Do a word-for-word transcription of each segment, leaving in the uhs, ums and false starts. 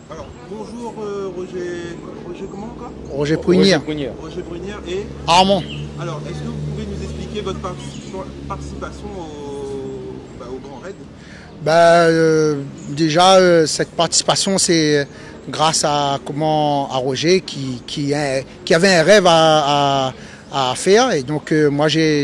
Alors, bonjour euh, Roger, Roger comment encore? Roger Prunière. Roger Prunière et Armand. Alors, est-ce que vous pouvez nous expliquer votre participation, participation au, bah, au Grand Raid? Bah, euh, déjà, euh, cette participation, c'est grâce à, comment, à Roger qui, qui, a, qui avait un rêve à, à, à faire. Et donc, euh, moi, j'ai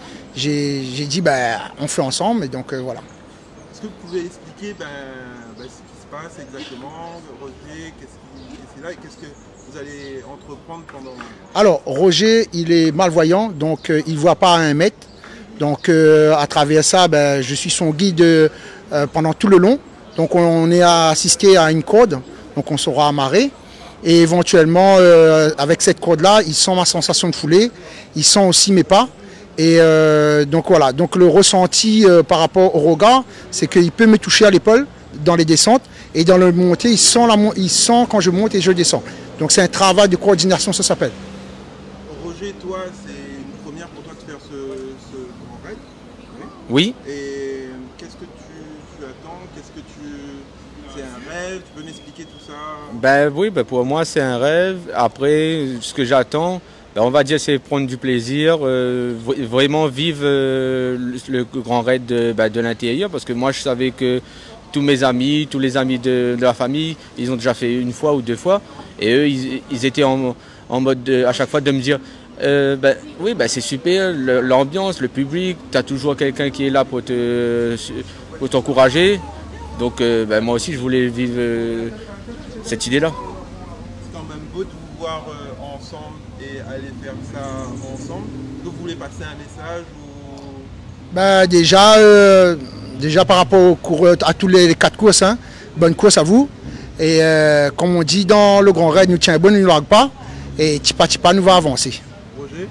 dit, bah, on fait ensemble. Et donc, euh, voilà. Est-ce que vous pouvez expliquer ben, ben, ce qui se passe exactement, Roger, qu'est-ce qui est là et qu'est-ce que vous allez entreprendre pendant... Alors, Roger, il est malvoyant, donc euh, il ne voit pas à un mètre. Donc, euh, à travers ça, ben, je suis son guide euh, pendant tout le long. Donc, on est assisté à une corde, donc on sera amarré. Et éventuellement, euh, avec cette corde-là, il sent ma sensation de foulée, il sent aussi mes pas. Et euh, donc voilà, donc le ressenti euh, par rapport au regard, c'est qu'il peut me toucher à l'épaule dans les descentes et dans le montée, il sent, la, il sent quand je monte et je descends. Donc c'est un travail de coordination, ça s'appelle. Roger, toi, c'est une première pour toi de faire ce, ce Grand Raid? Oui. Et qu'est-ce que tu, tu attends? Qu'est-ce que tu... C'est un rêve? Tu peux m'expliquer tout ça? Ben oui, ben pour moi c'est un rêve. Après, ce que j'attends, ben on va dire c'est prendre du plaisir, euh, vraiment vivre euh, le, le Grand Raid de, ben de l'intérieur, parce que moi je savais que tous mes amis, tous les amis de, de la famille, ils ont déjà fait une fois ou deux fois, et eux ils, ils étaient en, en mode de, à chaque fois de me dire euh, ben oui ben c'est super, l'ambiance, le public, tu as toujours quelqu'un qui est là pour te pour t'encourager. Donc euh, ben moi aussi je voulais vivre euh, cette idée-là. C'est quand même beau de vous voir euh, ensemble et aller faire ça ensemble. Est-ce que vous voulez passer un message ou... Ben, déjà, euh, déjà par rapport aux coureurs, à tous les quatre courses, hein, bonne course à vous. Et euh, comme on dit dans le Grand Raid, nous tient bon, nous ne largue pas. Et Tipa Tipa nous va avancer. Roger?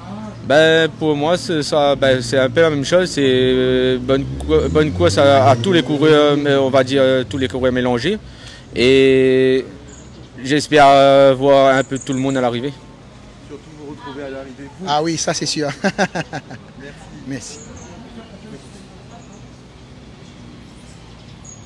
Ben, pour moi, c'est ben, un peu la même chose. C'est euh, bonne, bonne course à, à tous les coureurs, on va dire tous les coureurs mélangés. Et j'espère euh, voir un peu tout le monde à l'arrivée. Surtout vous retrouver à l'arrivée. Ah oui, ça c'est sûr. Merci. Merci.